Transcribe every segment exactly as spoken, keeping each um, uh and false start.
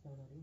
बना रही हूँ?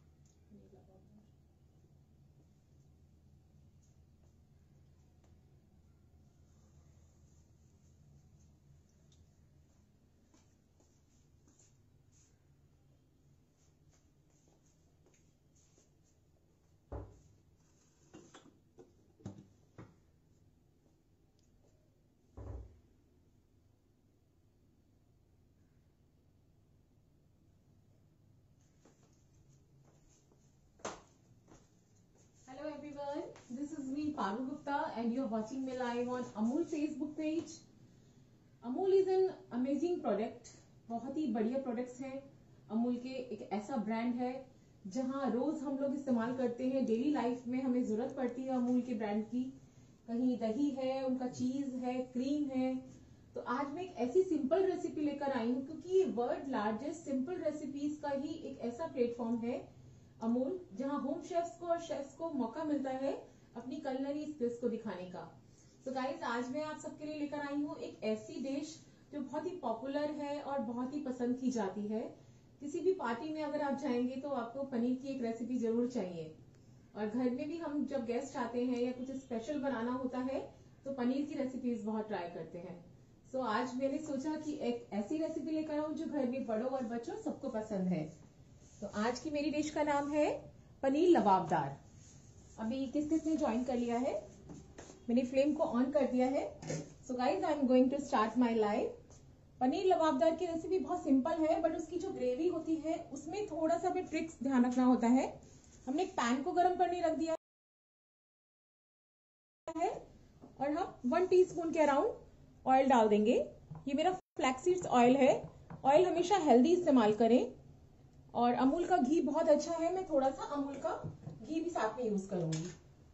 Everyone, this is me Parul Gupta and you are watching me live on Amul Facebook page. Amul is an amazing product. बहुत ही बढ़िया products हैं अमूल के। एक ऐसा ब्रांड है जहां रोज हम लोग इस्तेमाल करते हैं, डेली लाइफ में हमें जरूरत पड़ती है अमूल के ब्रांड की। कहीं दही है, उनका चीज है, क्रीम है। तो आज मैं एक ऐसी सिंपल रेसिपी लेकर आई हूँ क्योंकि वर्ल्ड लार्जेस्ट सिंपल रेसिपीज का ही एक ऐसा प्लेटफॉर्म है अमूल, जहां होम शेफ्स को और शेफ्स को मौका मिलता है अपनी कलनरी स्किल्स को दिखाने का। सो so गाइस, आज मैं आप सबके लिए लेकर आई हूँ एक ऐसी डिश जो बहुत ही पॉपुलर है और बहुत ही पसंद की जाती है। किसी भी पार्टी में अगर आप जाएंगे तो आपको पनीर की एक रेसिपी जरूर चाहिए, और घर में भी हम जब गेस्ट आते हैं या कुछ स्पेशल बनाना होता है तो पनीर की रेसिपीज बहुत ट्राई करते हैं। सो so आज मैंने सोचा कि एक ऐसी रेसिपी लेकर आऊं जो घर में बड़ों और बच्चों सबको पसंद है। तो आज की मेरी डिश का नाम है पनीर लबाबदार। अभी किस किस ने ज्वाइन कर लिया है? मैंने फ्लेम को ऑन कर दिया है। So guys, I am going to start my live. Paneer lababdar की रेसिपी बहुत सिंपल है, बट उसकी जो ग्रेवी होती है उसमें थोड़ा सा भी ट्रिक्स ध्यान रखना होता है। हमने एक पैन को गर्म करने रख दिया है और हम वन टीस्पून के अराउंड ऑयल डाल देंगे। ये मेरा फ्लैक्सीड्स ऑयल है। ऑयल हमेशा हेल्दी इस्तेमाल करें, और अमूल का घी बहुत अच्छा है। मैं थोड़ा सा अमूल का घी भी साथ में यूज करूंगी।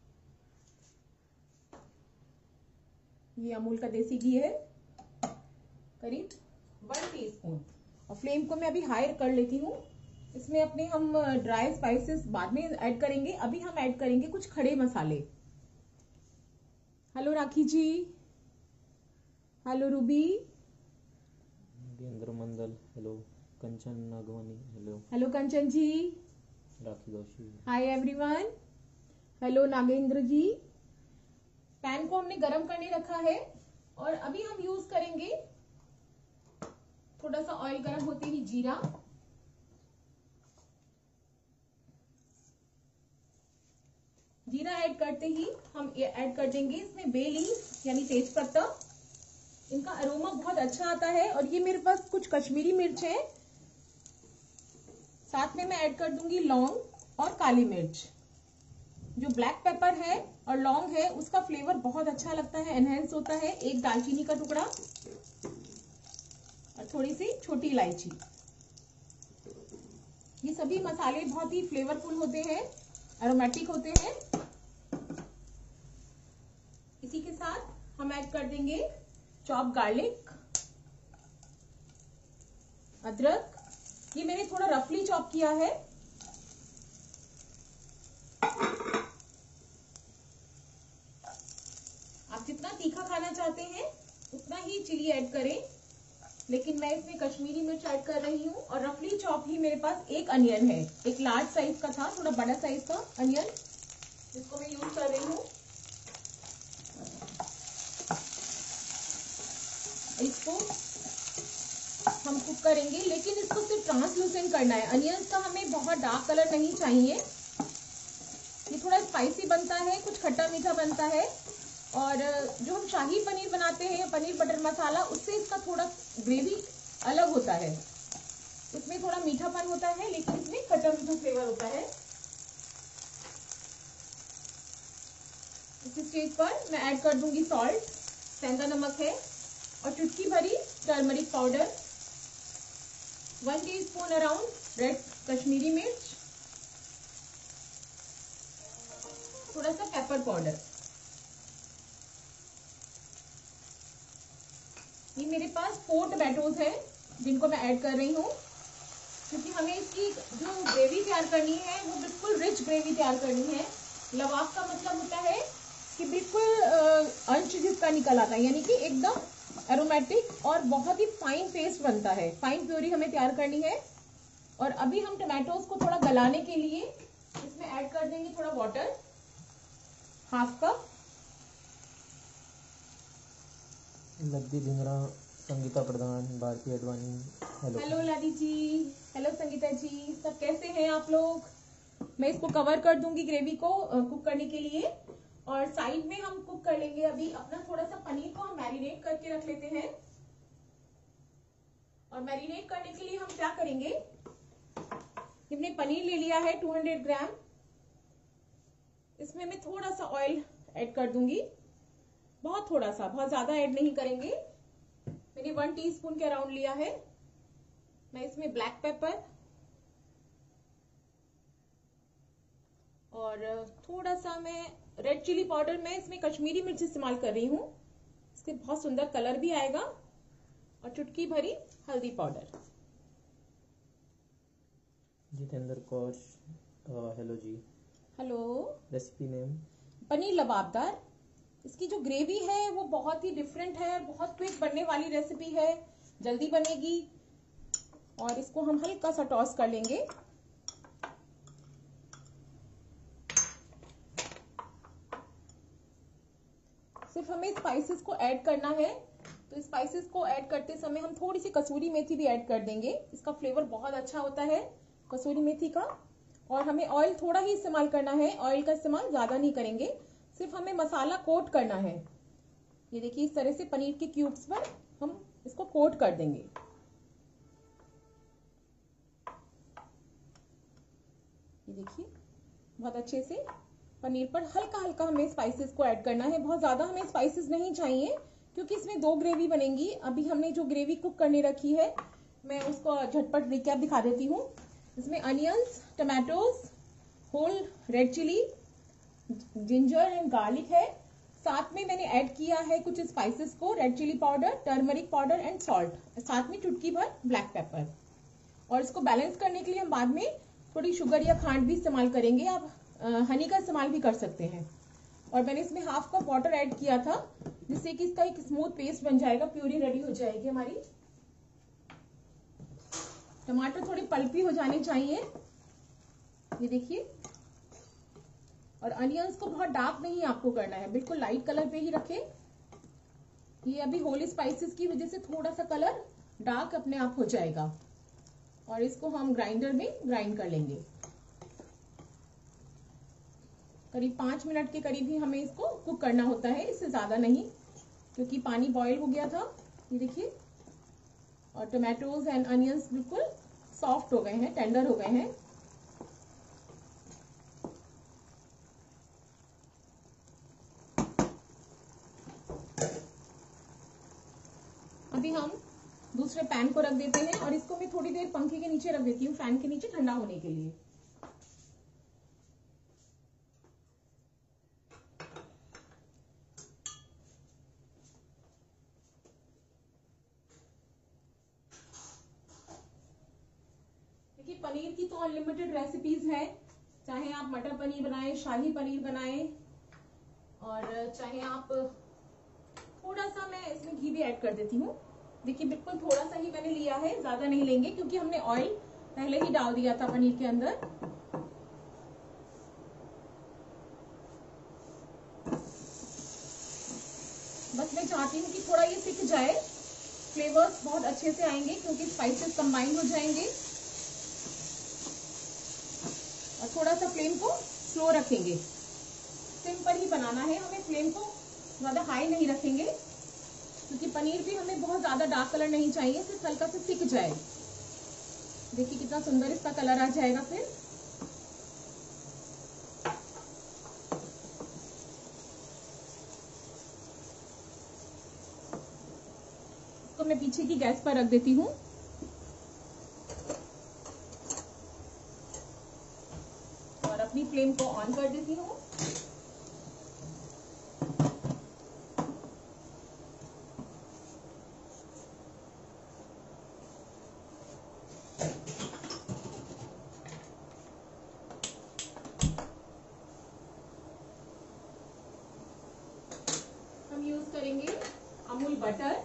ये अमूल का देसी घी है, करीब वन टीस्पून। और फ्लेम को मैं अभी हाई कर लेती हूँ। इसमें अपने हम ड्राई स्पाइसेस बाद में ऐड करेंगे। अभी हम ऐड करेंगे कुछ खड़े मसाले। Hello Rakhi ji, hello Ruby, Mandal, hello Kanchan Nagwani, hello hello Kanchan ji, Rakhi Joshi, hi everyone, hello Nagendra ji. Pan को हमने गरम करने रखा है और अभी हम यूज करेंगे थोड़ा सा ऑयल गरम होते ही जीरा, जीरा ऐड करते ही हम ऐड कर देंगे इसमें बे लीफ यानी तेज पत्ता। इनका अरोमा बहुत अच्छा आता है। और ये मेरे पास कुछ कश्मीरी मिर्च है, साथ में मैं ऐड कर दूंगी लौंग और काली मिर्च। जो ब्लैक पेपर है और लौंग है उसका फ्लेवर बहुत अच्छा लगता है, एनहेंस होता है। एक दालचीनी का टुकड़ा और थोड़ी सी छोटी इलायची। ये सभी मसाले बहुत ही फ्लेवरफुल होते हैं, एरोमेटिक होते हैं। इसी के साथ हम ऐड कर देंगे चॉप गार्लिक, अदरक। ये मैंने थोड़ा रफली चॉप किया है। आप जितना तीखा खाना चाहते हैं उतना ही चिली ऐड करें, लेकिन मैं इसमें कश्मीरी मिर्च ऐड कर रही हूँ। और रफली चॉप ही मेरे पास एक अनियन है, एक लार्ज साइज का था, थोड़ा बड़ा साइज का अनियन, जिसको मैं यूज कर रही हूँ। इसको हम कुक करेंगे, लेकिन इसको सिर्फ ट्रांसलूसेंट करना है। अनियंस का हमें बहुत डार्क कलर नहीं चाहिए। ये थोड़ा स्पाइसी बनता है, कुछ खट्टा मीठा बनता है। और जो हम शाही पनीर बनाते हैं, पनीर बटर मसाला, उससे इसका थोड़ा ग्रेवी अलग होता है। इसमें थोड़ा मीठापन होता है, लेकिन इसमें खट्टा मीठा फ्लेवर होता है। इस स्टेज पर मैं ऐड कर दूंगी सॉल्ट, सेंधा नमक है, और चुटकी भरी turmeric powder, one teaspoon around red Kashmiri मिर्च, थोड़ा सा पेपर पाउडर। ये मेरे पास फोर टोमेटोज है जिनको मैं ऐड कर रही हूँ, क्योंकि हमें इसकी जो ग्रेवी तैयार करनी है वो बिल्कुल रिच ग्रेवी तैयार करनी है। लबाब का मतलब होता है कि बिल्कुल अंश जिसका निकल आता है, यानी कि एकदम एरोमेटिक और बहुत ही फाइन पेस्ट बनता है। फाइन प्योरी हमें तैयार करनी है। और अभी हम टमाटोज को थोड़ा गलाने के लिए इसमें ऐड कर देंगे थोड़ा water, half cup. Laddi Dhingra, Sangeeta Pradhan, Bharti Advani, hello hello Ladi ji, hello Sangeeta ji, सब कैसे हैं आप लोग? मैं इसको कवर कर दूंगी ग्रेवी को कुक करने के लिए, और साइड में हम कुक कर लेंगे अभी अपना थोड़ा सा पनीर को हम मैरिनेट करके रख लेते हैं। और मैरिनेट करने के लिए हम क्या करेंगे, हमने पनीर ले लिया है दो सौ ग्राम, इसमें मैं थोड़ा सा ऑयल ऐड कर दूंगी, बहुत थोड़ा सा, बहुत ज्यादा ऐड नहीं करेंगे। मैंने वन टीस्पून के अराउंड लिया है। मैं इसमें ब्लैक पेपर और थोड़ा सा मैं रेड चिली पाउडर, मैं इसमें कश्मीरी मिर्च इस्तेमाल कर रही हूँ, इससे बहुत सुंदर कलर भी आएगा, और चुटकी भरी हल्दी powder. Jitendra Kaush, hello ji, hello. Recipe name paneer lababdar. इसकी जो ग्रेवी है वो बहुत ही डिफरेंट है, बहुत क्विक बनने वाली रेसिपी है, जल्दी बनेगी। और इसको हम हल्का सा टॉस कर लेंगे। सिर्फ हमें स्पाइसेस को ऐड करना है, तो स्पाइसेस को ऐड करते समय हम थोड़ी सी कसूरी मेथी भी ऐड कर देंगे, इसका फ्लेवर बहुत अच्छा होता है कसूरी मेथी का। और हमें ऑयल थोड़ा ही इस्तेमाल करना है, ऑयल का इस्तेमाल ज्यादा नहीं करेंगे, सिर्फ हमें मसाला कोट करना है। ये देखिए इस तरह से पनीर के क्यूब्स पर हम इसको कोट कर देंगे। ये देखिए बहुत अच्छे से पनीर पर हल्का हल्का हमें स्पाइसेस को ऐड करना है, बहुत ज्यादा हमें स्पाइसेस नहीं चाहिए क्योंकि इसमें दो ग्रेवी बनेंगी। अभी हमने जो ग्रेवी कुक करने रखी है मैं उसको झटपट रिकैप दिखा देती हूँ। इसमें onions, tomatoes, whole red chilli, ginger and garlic है। साथ में मैंने ऐड किया है कुछ स्पाइसेस को, red chilli powder, turmeric powder and salt, साथ में चुटकी भर ब्लैक पेपर। और इसको बैलेंस करने के लिए हम बाद में थोड़ी शुगर या खांड भी इस्तेमाल करेंगे, आप हनी का इस्तेमाल भी कर सकते हैं। और मैंने इसमें हाफ कप वाटर ऐड किया था जिससे कि इसका एक स्मूथ पेस्ट बन जाएगा, प्यूरी रेडी हो जाएगी हमारी। टमाटर थोड़ी पल्पी हो जाने चाहिए, ये देखिए। और अनियंस को बहुत डार्क नहीं आपको करना है, बिल्कुल लाइट कलर पे ही रखें। ये अभी होली स्पाइसेस की वजह से थोड़ा सा कलर डार्क अपने आप हो जाएगा। और इसको हम ग्राइंडर में ग्राइंड कर लेंगे। करीब पांच मिनट के करीब ही हमें इसको कुक करना होता है, इससे ज्यादा नहीं, क्योंकि पानी बॉईल हो गया था। ये देखिए, और टमाटोज एंड अनियंस बिल्कुल सॉफ्ट हो गए हैं, टेंडर हो गए हैं। अभी हम दूसरे पैन को रख देते हैं और इसको मैं थोड़ी देर पंखे के नीचे रख देती हूँ, फैन के नीचे, ठंडा होने के लिए। देखिए पनीर की तो अनलिमिटेड रेसिपीज है, चाहे आप मटर पनीर बनाएं, शाही पनीर बनाएं, और चाहे आप थोड़ा सा, मैं इसमें घी भी ऐड कर देती हूँ। देखिए बिल्कुल थोड़ा सा ही मैंने लिया है, ज्यादा नहीं लेंगे क्योंकि हमने ऑयल पहले ही डाल दिया था पनीर के अंदर। बस मैं चाहती हूँ कि थोड़ा ये सिक जाए, फ्लेवर्स बहुत अच्छे से आएंगे क्योंकि स्पाइसेस कंबाइन हो जाएंगे। और थोड़ा सा फ्लेम को स्लो रखेंगे, सिम पर ही बनाना है हमें, फ्लेम को ज्यादा हाई नहीं रखेंगे क्योंकि पनीर भी हमें बहुत ज्यादा डार्क कलर नहीं चाहिए, सिर्फ हल्का सा सिक जाए। देखिए कितना सुंदर इसका कलर आ जाएगा। फिर इसको मैं पीछे की गैस पर रख देती हूँ। और अपनी फ्लेम को ऑन कर देती हूँ। हम यूज करेंगे अमूल बटर,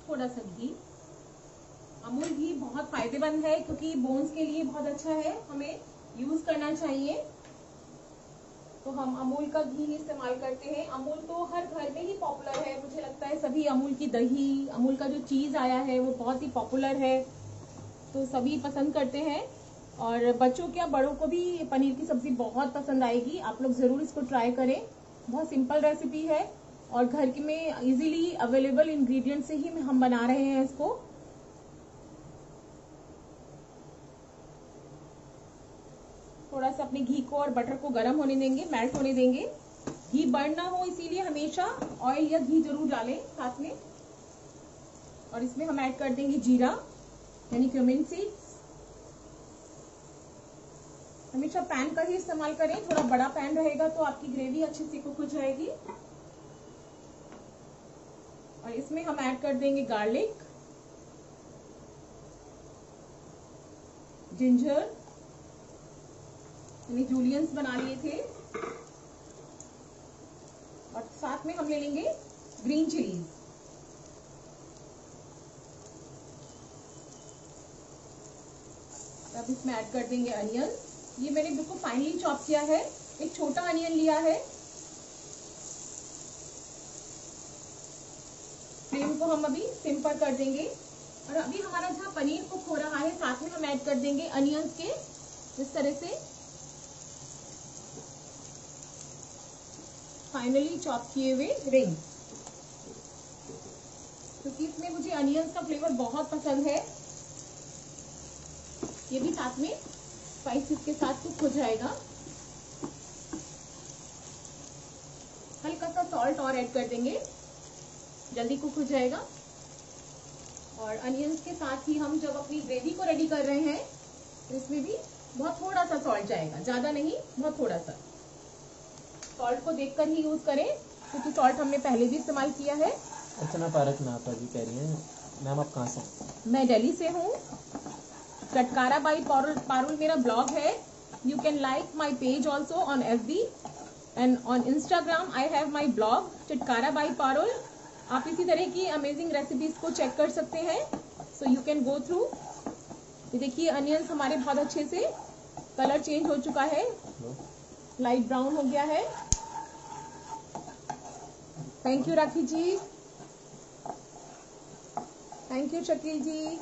थोड़ा सा घी। अमूल घी बहुत फायदेमंद है क्योंकि बोन्स के लिए बहुत अच्छा है, हमें यूज करना चाहिए। तो हम अमूल का घी ही इस्तेमाल करते हैं। अमूल तो हर घर में ही पॉपुलर है, मुझे लगता है सभी अमूल की दही, अमूल का जो चीज आया है वो बहुत ही पॉपुलर है, तो सभी पसंद करते हैं। और बच्चों क्या बड़ों को भी पनीर की सब्जी बहुत पसंद आएगी। आप लोग जरूर इसको ट्राई करें, बहुत सिंपल रेसिपी है और घर में इजीली अवेलेबल इंग्रेडिएंट से ही हम बना रहे हैं इसको। थोड़ा सा अपने घी को और बटर को गर्म होने देंगे, मेल्ट होने देंगे। घी बर्न ना हो इसीलिए हमेशा ऑयल या घी जरूर डालें साथ में। और इसमें हम ऐड कर देंगे जीरा यानी क्यूमिन सीड्स। हमेशा पैन का ही इस्तेमाल करें, थोड़ा बड़ा पैन रहेगा तो आपकी ग्रेवी अच्छे से कुक हो जाएगी। और इसमें हम ऐड कर देंगे गार्लिक, जिंजर यानी जूलियंस बना लिए थे, और साथ में हम ले लेंगे ग्रीन चिलीज। अब इसमें ऐड कर देंगे अनियन। ये मैंने बिल्कुल फाइनली चॉप किया है, एक छोटा अनियन लिया है। फ्लेम को हम अभी सिम पर कर देंगे। और अभी हमारा जहाँ पनीर कुक हो रहा है साथ में हम ऐड कर देंगे अनियंस के इस तरह से फाइनली चॉप किए हुए रिंग, क्योंकि इसमें मुझे अनियंस का फ्लेवर बहुत पसंद है। ये भी साथ में स्पाइसेस के साथ कुक हो जाएगा। हल्का सा सॉल्ट और ऐड कर देंगे, जल्दी कुक हो जाएगा। और अनियंस के साथ ही हम जब अपनी ग्रेवी को रेडी कर रहे हैं तो इसमें भी बहुत थोड़ा सा सॉल्ट जाएगा, ज्यादा नहीं, बहुत थोड़ा सा। सॉल्ट को देखकर ही यूज करें क्योंकि सॉल्ट हमने पहले भी इस्तेमाल किया है। अर्चना पारक नापा जी कह रही हैं। मैम आप कहाँ से? मैं दिल्ली से हूँ। चटकारा बाई पारुल पारुल मेरा ब्लॉग है। You can like my page also on F B and on Instagram I have my blog Chatkara by Parul. आप इसी तरह की अमेजिंग रेसिपीज को चेक कर सकते हैं, so you can go through. ये देखिए अनियंस हमारे बहुत अच्छे से कलर चेंज हो चुका है, लाइट ब्राउन हो गया है। Thank you Rakhi ji, thank you Shakeel ji.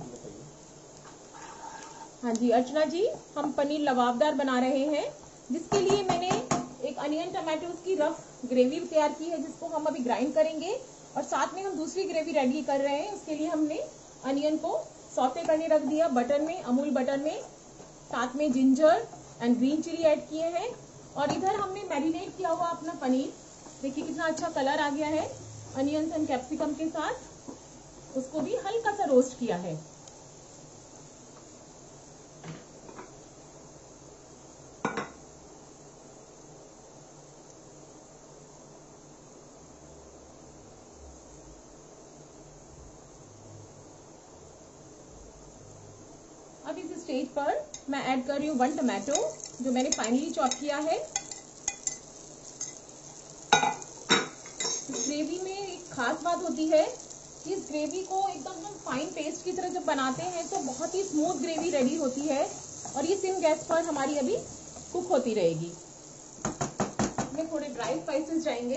हाँ जी अर्चना जी, हम पनीर लबाबदार बना रहे हैं, जिसके लिए मैंने एक अनियन टमाटोज की रफ ग्रेवी तैयार की है, जिसको हम अभी ग्राइंड करेंगे। और साथ में हम दूसरी ग्रेवी रेडी कर रहे हैं। उसके लिए हमने अनियन को सौते करने रख दिया बटर में, अमूल बटर में। साथ में ginger and green chilli add किए हैं। और इधर हमने मैरिनेट किया हुआ अपना पनीर, देखिए कितना अच्छा कलर आ गया है अनियंस एंड कैप्सिकम के साथ। उसको भी हल्का सा रोस्ट किया है। अब इस स्टेज पर मैं ऐड कर रही हूँ वन टमाटो, जो मैंने फाइनली चॉप किया है। ग्रेवी में एक खास बात होती है, इस ग्रेवी को एकदम हम फाइन पेस्ट की तरह जब बनाते हैं तो बहुत ही स्मूथ ग्रेवी रेडी होती है। और ये सिम गैस पर हमारी अभी कुक होती रहेगी। इसमें थोड़े ड्राई स्पाइसेस जाएंगे।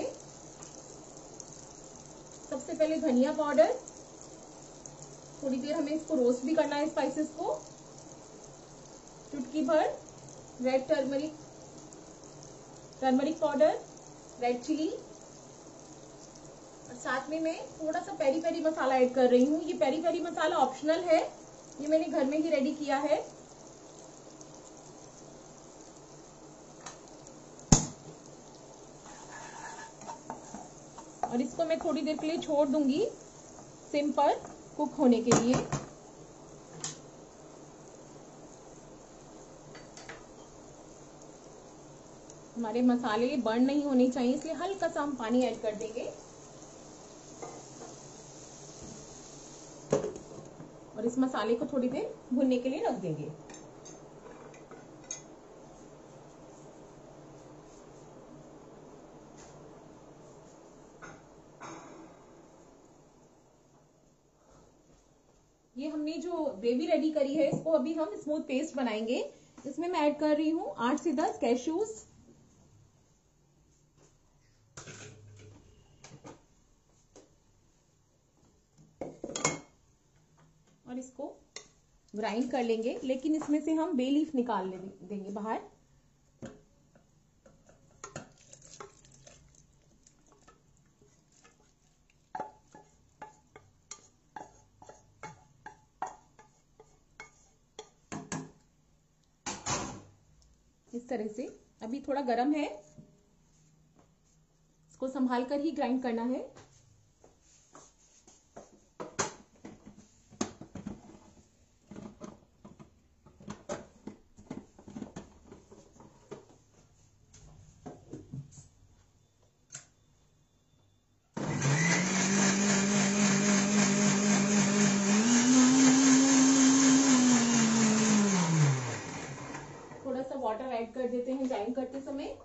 सबसे पहले धनिया पाउडर, थोड़ी देर हमें इसको रोस्ट भी करना है स्पाइसेस को। चुटकी भर red turmeric turmeric powder, red chilli. और साथ में मैं थोड़ा सा पेरी पेरी मसाला ऐड कर रही हूँ। ये पेरी पेरी मसाला ऑप्शनल है, ये मैंने घर में ही रेडी किया है। और इसको मैं थोड़ी देर के लिए छोड़ दूंगी सिम पर कुक होने के लिए। हमारे मसाले बर्न नहीं होने चाहिए, इसलिए हल्का सा हम पानी ऐड कर देंगे। और इस मसाले को थोड़ी देर भुनने के लिए रख देंगे। ये हमने जो ग्रेवी रेडी करी है इसको अभी हम स्मूथ पेस्ट बनाएंगे। इसमें मैं ऐड कर रही हूँ आठ से दस कैश्यूज, और इसको ग्राइंड कर लेंगे, लेकिन इसमें से हम बे लीफ निकाल देंगे बाहर। इस तरह से अभी थोड़ा गर्म है, इसको संभाल कर ही ग्राइंड करना है। थोड़ा सा वाटर ऐड कर देते हैं ग्राइंड करते समय।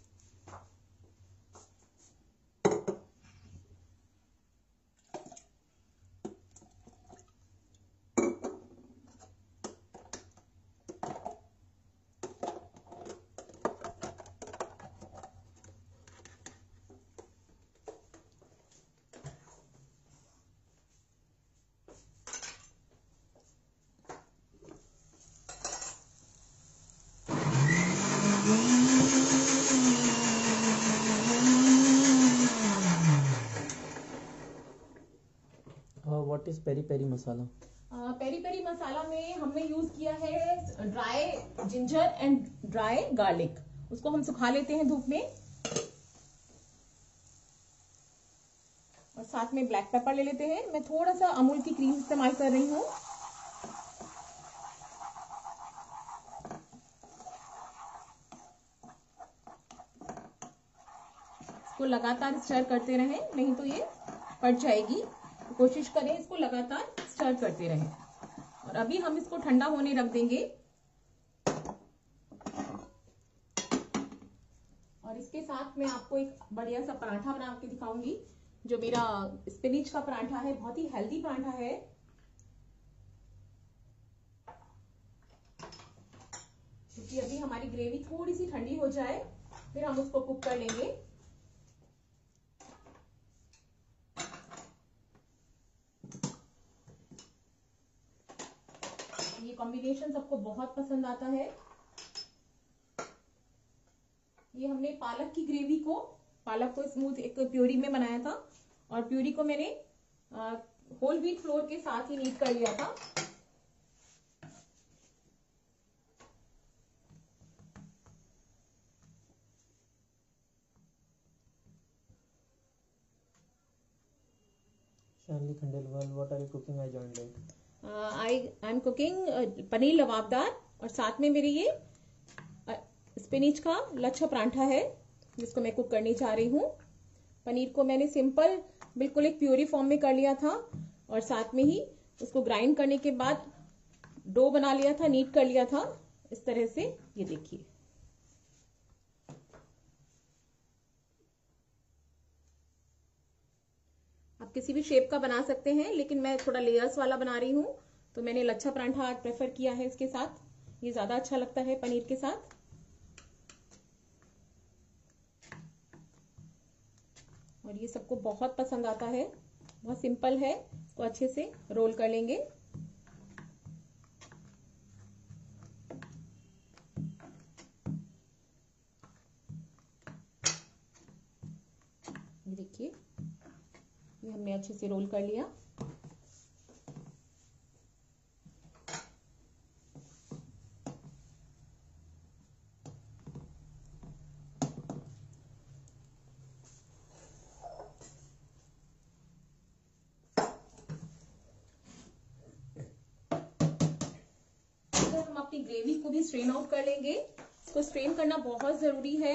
What is peri peri masala? Peri peri masala में हमने यूज किया है dry ginger and dry garlic. उसको हम सुखा लेते हैं धूप में, और साथ में ब्लैक पेपर ले लेते हैं। मैं थोड़ा सा अमूल की क्रीम इस्तेमाल कर रही हूँ। इसको लगातार स्टर करते रहें, नहीं तो ये फट जाएगी। तो कोशिश करें इसको लगातार स्टर करते रहें। और अभी हम इसको ठंडा होने रख देंगे, और इसके साथ मैं आपको एक बढ़िया सा पराठा बना के दिखाऊंगी। जो मेरा स्पिनिच का पराठा है, बहुत ही हेल्दी पराठा है। क्योंकि अभी हमारी ग्रेवी थोड़ी सी ठंडी हो जाए, फिर हम उसको कुक कर लेंगे। ये कॉम्बिनेशन सबको बहुत पसंद आता है। ये हमने पालक की ग्रेवी को पालक को स्मूथ एक प्यूरी में बनाया था, और प्यूरी को मैंने होल व्हीट फ्लोर के साथ ही नीट कर लिया था। Shanli Khandelwal, what are you cooking? I joined late. I I am cooking paneer lababdar, और साथ में मेरे ये स्पिनिच का लच्छा पराठा है जिसको मैं कुक करनी चाह रही हूँ। पनीर को मैंने सिंपल बिल्कुल एक प्यूरी फॉर्म में कर लिया था, और साथ में ही उसको ग्राइंड करने के बाद डो बना लिया था, नीट कर लिया था इस तरह से। ये देखिए, आप किसी भी शेप का बना सकते हैं, लेकिन मैं थोड़ा लेयर्स वाला बना रही हूँ, तो मैंने लच्छा पराठा आज प्रेफर किया है इसके साथ। ये ज्यादा अच्छा लगता है पनीर के साथ। और ये सबको बहुत पसंद आता है, बहुत सिंपल है। इसको अच्छे से रोल कर लेंगे। ये देखिए, ये हमने अच्छे से रोल कर लिया। हम अपनी ग्रेवी को भी स्ट्रेन आउट कर लेंगे। इसको स्ट्रेन करना बहुत जरूरी है।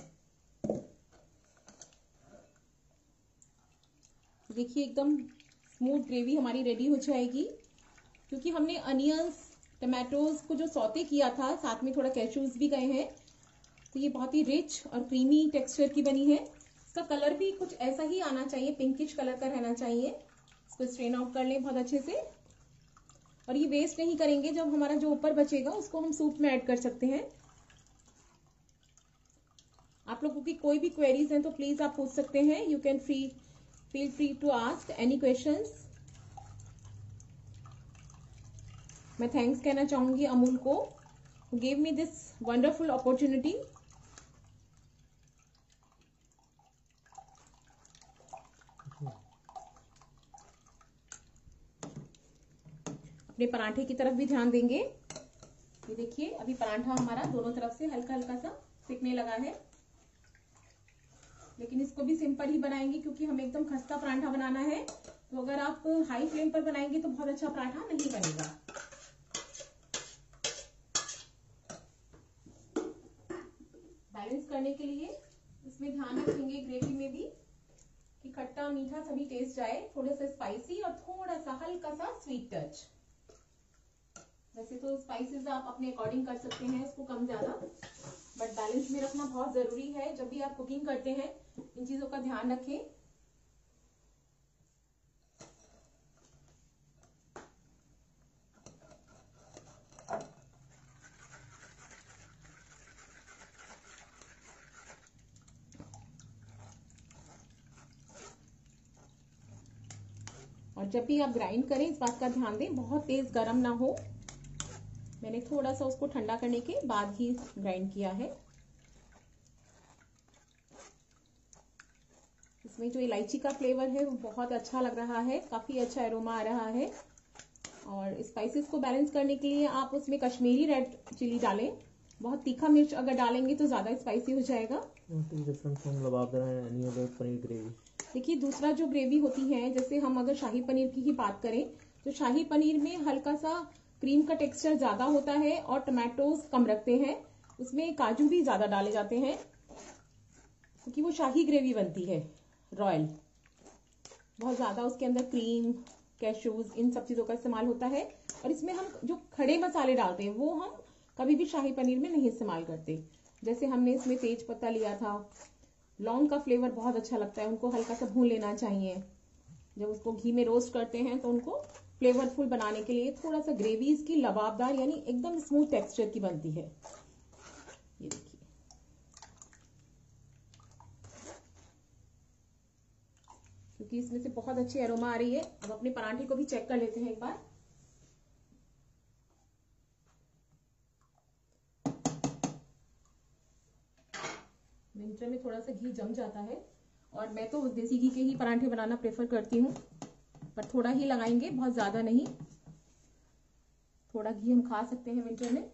देखिए, एकदम स्मूथ ग्रेवी हमारी रेडी हो जाएगी, क्योंकि हमने अनियंस टमाटोज को जो सौते किया था, साथ में थोड़ा कैश्यूज भी गए हैं, तो ये बहुत ही रिच और क्रीमी टेक्सचर की बनी है। इसका कलर भी कुछ ऐसा ही आना चाहिए, पिंकिश कलर का रहना चाहिए। इसको स्ट्रेन आउट कर लें बहुत अच्छे से। और ये वेस्ट नहीं करेंगे, जब हमारा जो ऊपर बचेगा उसको हम सूप में ऐड कर सकते हैं। आप लोगों की कोई भी क्वेरीज हैं तो प्लीज आप पूछ सकते हैं। You can free feel free to ask any questions. मैं थैंक्स कहना चाहूंगी अमूल को, who gave me this wonderful opportunity। अपने पराठे की तरफ भी ध्यान देंगे। ये देखिए अभी पराठा हमारा दोनों तरफ से हल्का हल्का सा सिकने लगा है, लेकिन इसको भी सिंपल ही बनाएंगे क्योंकि हमें एकदम खस्ता पराठा बनाना है। तो अगर आप हाई फ्लेम पर बनाएंगे तो बहुत अच्छा पराठा नहीं बनेगा। बैलेंस करने के लिए इसमें ध्यान रखेंगे ग्रेवी में भी कि खट्टा मीठा सभी टेस्ट जाए, थोड़ा सा स्पाइसी और थोड़ा सा हल्का सा स्वीट टच। वैसे तो स्पाइसेस आप अपने अकॉर्डिंग कर सकते हैं, उसको कम ज्यादा, बट बैलेंस में रखना बहुत जरूरी है। जब भी आप कुकिंग करते हैं इन चीजों का ध्यान रखें। और जब भी आप ग्राइंड करें इस बात का ध्यान दें बहुत तेज गर्म ना हो। मैंने थोड़ा सा उसको ठंडा करने के बाद ही ग्राइंड किया है। इसमें जो इलायची का फ्लेवर है वो बहुत अच्छा लग रहा है, काफी अच्छा एरोमा आ रहा है। और स्पाइसेस को बैलेंस करने के लिए आप उसमें कश्मीरी रेड चिली डालें। बहुत तीखा मिर्च अगर डालेंगे तो ज्यादा स्पाइसी हो जाएगा। देखिए दूसरा जो ग्रेवी होती है, जैसे हम अगर शाही पनीर की ही बात करें तो शाही पनीर में हल्का सा क्रीम का टेक्सचर ज्यादा होता है और टमाटोज कम रखते हैं। उसमें काजू भी ज्यादा डाले जाते हैं क्योंकि वो शाही ग्रेवी बनती है रॉयल। बहुत ज्यादा उसके अंदर क्रीम, कैशूज, इन सब चीजों का इस्तेमाल होता है। और इसमें हम जो खड़े मसाले डालते हैं वो हम कभी भी शाही पनीर में नहीं इस्तेमाल करते। जैसे हमने इसमें तेज पत्ता लिया था, लौंग का फ्लेवर बहुत अच्छा लगता है, उनको हल्का सा भून लेना चाहिए। जब उसको घी में रोस्ट करते हैं तो उनको फ्लेवरफुल बनाने के लिए थोड़ा सा ग्रेवी इसकी लबाबदार यानी एकदम स्मूथ टेक्सचर की बनती है। ये देखिए क्योंकि इसमें से बहुत अच्छी अरोमा आ रही है। अब अपने पराठे को भी चेक कर लेते हैं एक बार। विंटर में थोड़ा सा घी जम जाता है और मैं तो देसी घी के ही पराठे बनाना प्रेफर करती हूँ, पर थोड़ा ही लगाएंगे, बहुत ज्यादा नहीं। थोड़ा घी हम खा सकते हैं विंटर में।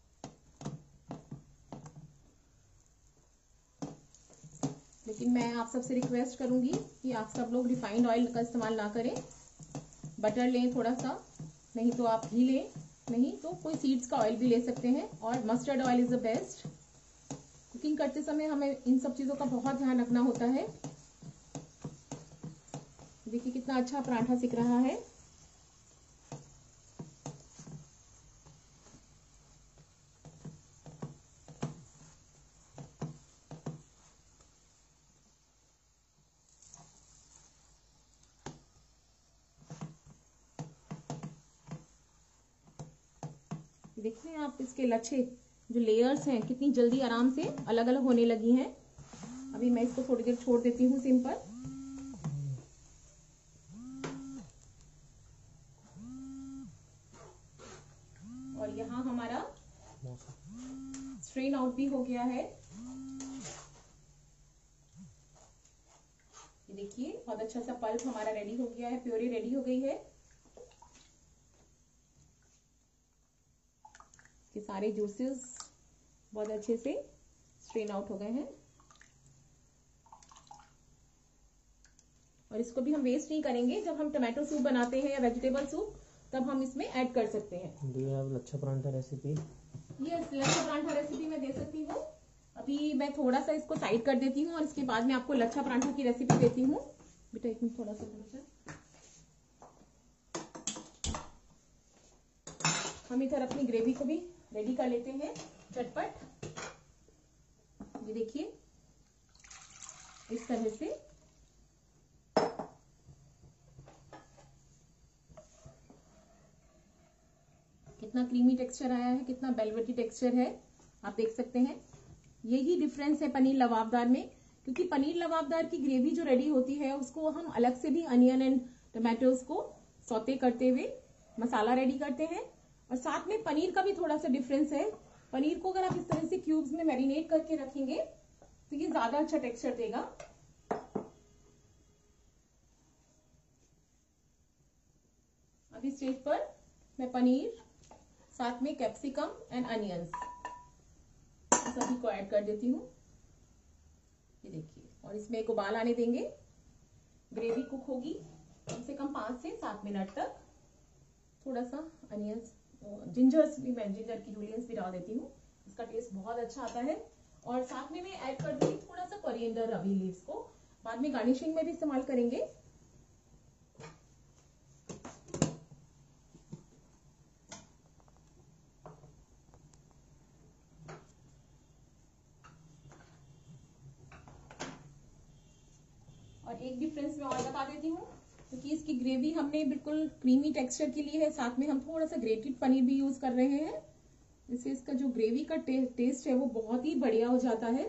लेकिन मैं आप सबसे रिक्वेस्ट करूंगी कि आप सब लोग रिफाइंड ऑयल का इस्तेमाल ना करें। बटर लें थोड़ा सा, नहीं तो आप घी लें, नहीं तो कोई सीड्स का ऑयल भी ले सकते हैं। और mustard oil is the best. Cooking करते समय हमें इन सब चीजों का बहुत ध्यान रखना होता है। देखिए कितना अच्छा पराठा सिक रहा है। देखिए आप इसके लच्छे जो लेयर्स हैं कितनी जल्दी आराम से अलग अलग होने लगी हैं। अभी मैं इसको थोड़ी देर छोड़ देती हूँ सिम पर। और यहाँ हमारा स्ट्रेन आउट भी हो गया है। ये देखिए बहुत अच्छा सा पल्प हमारा रेडी हो गया है, प्योरी रेडी हो गई है। इसके सारे जूसेस बहुत अच्छे से स्ट्रेन आउट हो गए हैं। और इसको भी हम वेस्ट नहीं करेंगे। जब हम टमाटो सूप बनाते हैं या वेजिटेबल सूप तब हम इसमें ऐड कर सकते हैं। Do you have lachha paratha recipe? Yes, lachha paratha recipe मैं दे सकती हूँ। अभी मैं थोड़ा सा इसको साइड कर देती हूँ और इसके बाद में आपको लच्छा परांठा की रेसिपी देती हूँ। बेटा एक मिनट थोड़ा सा थोड़ा हम इधर अपनी ग्रेवी को भी रेडी कर लेते हैं चटपट। ये देखिए इस तरह से कितना क्रीमी टेक्सचर आया है, कितना वेलवेटी टेक्सचर है, आप देख सकते हैं। यही डिफरेंस है पनीर लबाबदार में, क्योंकि पनीर लबाबदार की ग्रेवी जो रेडी होती है उसको हम अलग से भी अनियन एंड टमाटोज को सौते करते हुए मसाला रेडी करते हैं, और साथ में पनीर का भी थोड़ा सा डिफरेंस है। पनीर को अगर आप इस तरह से क्यूब्स में मैरिनेट करके रखेंगे तो ये ज्यादा अच्छा टेक्सचर देगा। अभी स्टेज पर मैं पनीर साथ में कैप्सिकम एंड अनियंस सभी को ऐड कर देती हूँ। ये देखिए, और इसमें एक उबाल आने देंगे। ग्रेवी कुक होगी कम से कम पांच से सात मिनट तक। थोड़ा सा अनियंस, जिंजर्स भी, मैं जिंजर की जूलियंस भी डाल देती हूँ, इसका टेस्ट बहुत अच्छा आता है। और साथ में मैं ऐड कर दूंगी थोड़ा सा कोरिएंडर रवी लीव्स को, बाद में गार्निशिंग में भी इस्तेमाल करेंगे। और एक डिफरेंस मैं और बता देती हूँ, क्योंकि इसकी ग्रेवी हमने बिल्कुल क्रीमी टेक्सचर के लिए है, साथ में हम थोड़ा सा ग्रेटेड पनीर भी यूज कर रहे हैं। इससे इसका जो ग्रेवी का टे, टेस्ट है वो बहुत ही बढ़िया हो जाता है।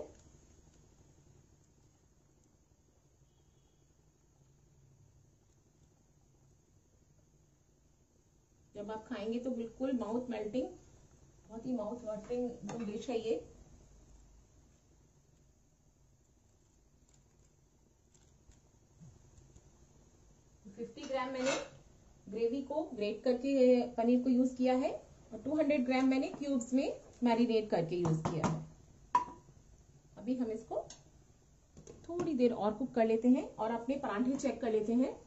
जब आप खाएंगे तो बिल्कुल माउथ मेल्टिंग, बहुत ही माउथ वाटरिंग डिश है ये। पचास ग्राम मैंने ग्रेवी को ग्रेट करके पनीर को यूज किया है, और दो सौ ग्राम मैंने क्यूब्स में मैरिनेट करके यूज किया है। अभी हम इसको थोड़ी देर और कुक कर लेते हैं और अपने परांठे चेक कर लेते हैं।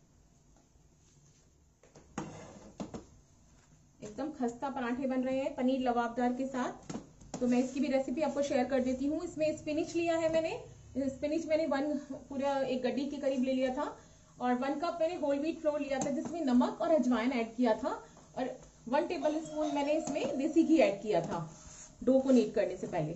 एकदम खस्ता परांठे बन रहे हैं पनीर लबाबदार के साथ। तो मैं इसकी भी रेसिपी आपको शेयर कर देती हूँ। इसमें स्पिनिच लिया है मैंने, स्पिनिच मैंने वन पूरा एक गड्डी के करीब ले लिया था, और वन कप मैंने होल व्हीट फ्लोर लिया था जिसमें नमक और अजवाइन ऐड किया था, और वन टेबल स्पून मैंने इसमें देसी घी ऐड किया था डो को नीट करने से पहले।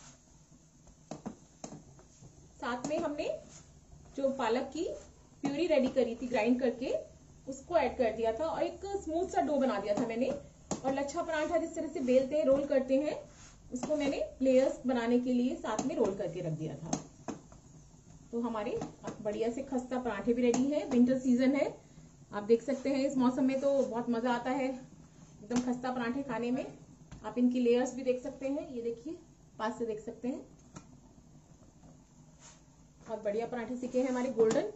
साथ में हमने जो पालक की प्यूरी रेडी करी थी ग्राइंड करके, उसको ऐड कर दिया था, और एक स्मूथ सा डो बना दिया था मैंने। और लच्छा पराठा जिस तरह से बेलते हैं, रोल करते हैं, उसको मैंने लेयर्स बनाने के लिए साथ में रोल करके रख दिया था। तो हमारे बढ़िया से खस्ता पराठे भी रेडी है। विंटर सीजन है, आप देख सकते हैं इस मौसम में तो बहुत मजा आता है एकदम खस्ता पराठे खाने में। आप इनकी लेयर्स भी देख सकते हैं, ये देखिए पास से देख सकते हैं, बहुत बढ़िया पराठे सीखे हैं हमारे गोल्डन।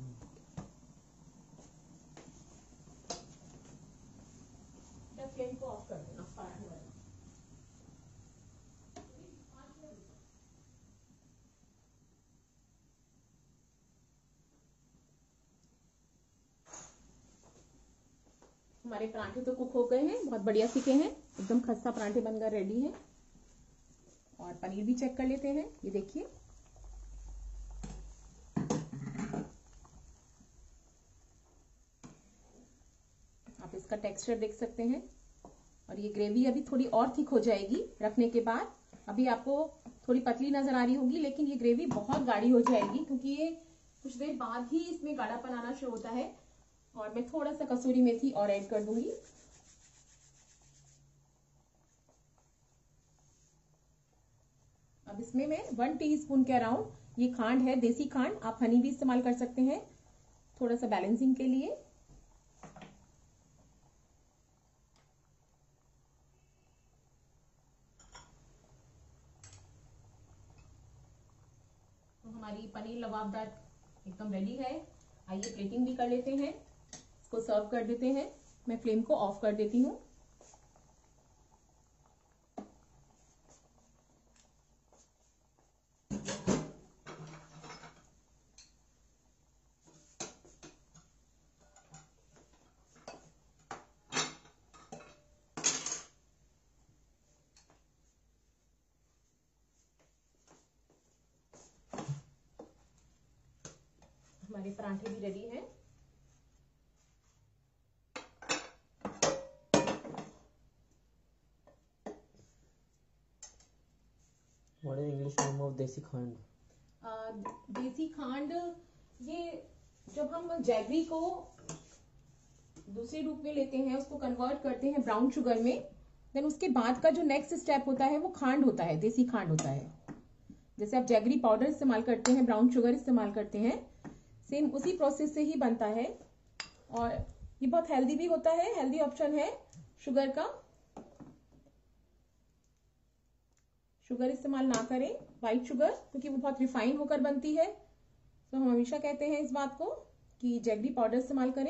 फ्लेम को ऑफ कर देना पराठे वाला। हमारे पराठे तो कुक हो गए हैं, बहुत बढ़िया सीखे हैं, एकदम खस्ता पराठे बनकर रेडी हैं। और पनीर भी चेक कर लेते हैं, ये देखिए आप इसका टेक्सचर देख सकते हैं। और ये ग्रेवी अभी थोड़ी और थिक हो जाएगी रखने के बाद। अभी आपको थोड़ी पतली नजर आ रही होगी, लेकिन ये ग्रेवी बहुत गाढ़ी हो जाएगी, क्योंकि ये कुछ देर बाद ही इसमें गाढ़ापन आना शुरू होता है। और मैं थोड़ा सा कसूरी मेथी और ऐड कर दूंगी। अब इसमें मैं वन टीस्पून के अराउंड ये खांड है, देसी खांड, आप हनी भी इस्तेमाल कर सकते हैं थोड़ा सा बैलेंसिंग के लिए। तो हमारी पनीर लबाबदार एकदम रेडी है। आइए प्लेटिंग भी कर लेते हैं, इसको सर्व कर देते हैं। मैं फ्लेम को ऑफ कर देती हूँ। हमारे पराठे भी रेडी हैं। What is English name of देसी खांड? देसी खांड, ये जब हम जैगरी को दूसरे रूप में लेते हैं, उसको कन्वर्ट करते हैं ब्राउन शुगर में, देन उसके बाद का जो नेक्स्ट स्टेप होता है वो खांड होता है, देसी खांड होता है। जैसे आप जैगरी पाउडर इस्तेमाल करते हैं, ब्राउन शुगर इस्तेमाल करते हैं, सेम उसी प्रोसेस से ही बनता है। और ये बहुत हेल्दी भी होता है, हेल्दी ऑप्शन है शुगर का। शुगर इस्तेमाल ना करें, व्हाइट शुगर, क्योंकि वो बहुत रिफाइन होकर बनती है। तो हम हमेशा कहते हैं इस बात को कि जैगरी पाउडर इस्तेमाल करें।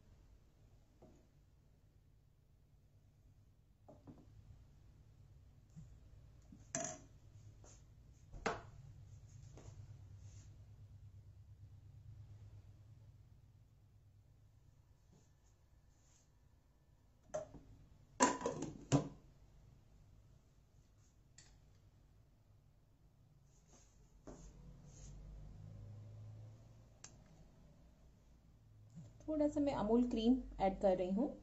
थोड़ा सा मैं अमूल क्रीम ऐड कर रही हूँ।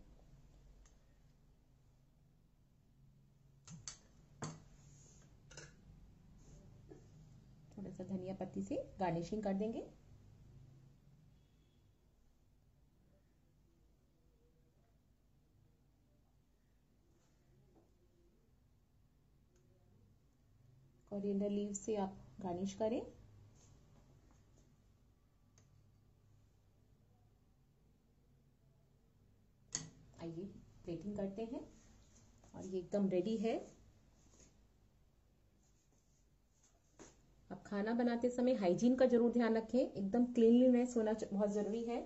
थोड़ा सा धनिया पत्ती से गार्निशिंग कर देंगे। कोरिएंडर लीव से आप गार्निश करें। आइए प्लेटिंग करते हैं और ये एकदम रेडी है। अब खाना बनाते समय हाइजीन का जरूर ध्यान रखें, एकदम क्लीनलीनेस होना बहुत जरूरी है।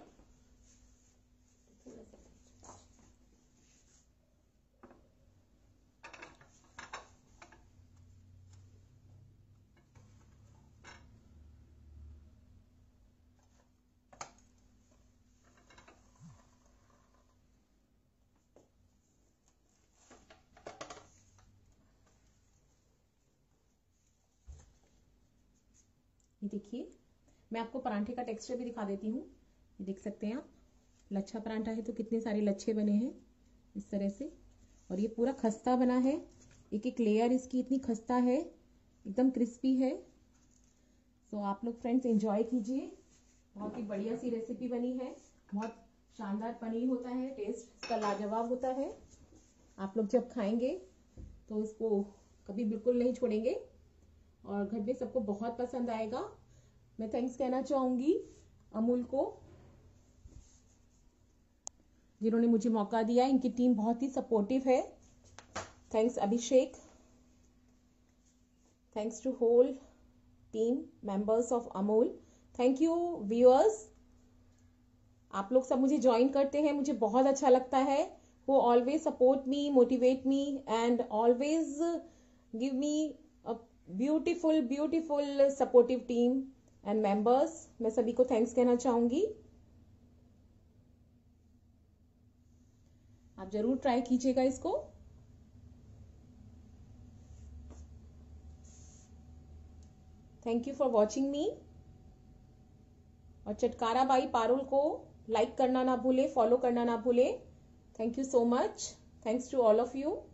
ये देखिए, मैं आपको परांठे का टेक्सचर भी दिखा देती हूँ। ये देख सकते हैं आप, लच्छा परांठा है तो कितने सारे लच्छे बने हैं इस तरह से। और ये पूरा खस्ता बना है, एक एक लेयर इसकी इतनी खस्ता है, एकदम क्रिस्पी है। तो आप लोग फ्रेंड्स एंजॉय कीजिए, बहुत ही बढ़िया सी रेसिपी बनी है। बहुत शानदार पनीर होता है, टेस्ट इसका लाजवाब होता है। आप लोग जब खाएंगे तो इसको कभी बिल्कुल नहीं छोड़ेंगे और घर में सबको बहुत पसंद आएगा। मैं थैंक्स कहना चाहूंगी अमूल को, जिन्होंने मुझे मौका दिया। इनकी टीम बहुत ही सपोर्टिव है। Thanks Abhishek, thanks to whole team members of Amul. Thank you viewers, आप लोग सब मुझे ज्वाइन करते हैं, मुझे बहुत अच्छा लगता है। who always support me, motivate me and always give me a beautiful beautiful supportive team and members। मैं सभी को थैंक्स कहना चाहूंगी। आप जरूर ट्राई कीजिएगा इसको। Thank you for watching me. और चटकारा बाई पारुल को लाइक करना ना भूले, फॉलो करना ना भूले। Thank you so much. Thanks to all of you.